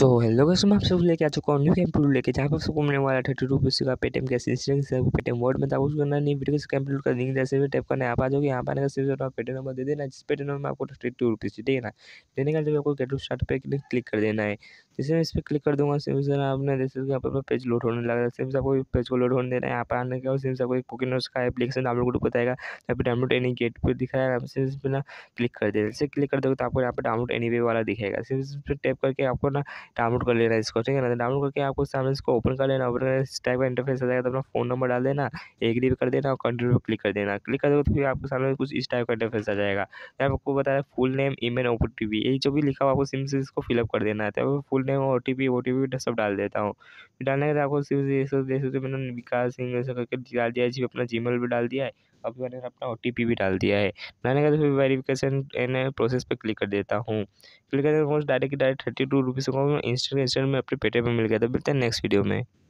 So hello guys, मैं आप सब लेके आ चुका हूँ न्यू कैंपलूट लेके, जहाँ पर सबको मिलने वाला 32 रुपीज़ का पेटीएम कैश इंस्टेंट से पेटीएम वर्ड में। आपको करना नहीं, वीडियो को कैंपलूट का लिंक जैसे भी टैप करना है, आप आ जाओगे। यहाँ पर आने का सिर्फ अपना पेटीएम नंबर दे देना, जिस पेटीएम नंबर में आपको 32 रुपीज़ ठीक है ना। देने का जब आपको गेट टू स्टार्ट पे क्लिक कर देना है। जैसे मैं इस पर क्लिक कर दूंगा, सिर्फ सर आपने जैसे यहाँ पर पेज लोड होने लगा, सिर्फ आपको पेज को लोड होने देना है। यहाँ पर आने के बाद सिर्फ आपको एक पोकेनोट्स का एप्लीकेशन डाउनलोड को बताएगा, यहाँ पे डाउनलोड एनी गेट पर दिखाया है, आपसे इस पर ना क्लिक कर देना। जैसे क्लिक कर दोगे तो आपको यहाँ पर डाउनलोड एनी वे वाला दिखेगा, सिर्फ इस पर टैप करके आपको ना डाउनलोड कर लेना है इसको, ठीक है ना। डाउनलोड करके आपको सामने इसको ओपन कर लेना, ओपन करके इस टाइप का इंटरफेस आ जाएगा, तो अपना फ़ोन नंबर डाल देना, एग्री कर देना और कंटिन्यू पे क्लिक कर देना। क्लिक कर दोगे तो फिर आपके सामने कुछ इस टाइप का इंटरफेस आ जाएगा। यहाँ पे आपको बताया फुल नेम, ईमेल, ओटीपी, यही जो भी लिखा हुआ आपको सिम से इसको फिलअप कर देना है। तो फुल नेम और ओटीपी सब डाल देता हूँ। फिर डालने के बाद आपको सिर्फ जैसे मैंने विकास सिंह ऐसा करके डाल दिया है, जी अपना जीमेल भी डाल दिया है, अब मैंने अपना ओटीपी भी डाल दिया है। डालने के बाद फिर वेरिफिकेशन एंड प्रोसेस पे क्लिक कर देता हूँ। क्लिक करके डायरेक्ट 32 रुपीज़ को इंस्टेंट में अपने पेटीएम में मिल गया। तो मिलते हैं नेक्स्ट वीडियो में।